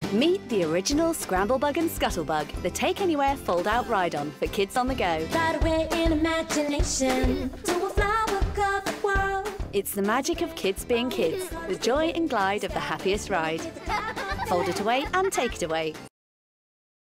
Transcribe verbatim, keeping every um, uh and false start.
Meet the original Scramblebug and Scuttlebug, the take-anywhere fold-out ride-on for kids on the go. Ride away in imagination to a flower-covered world. It's the magic of kids being kids, the joy and glide of the happiest ride. Fold it away and take it away.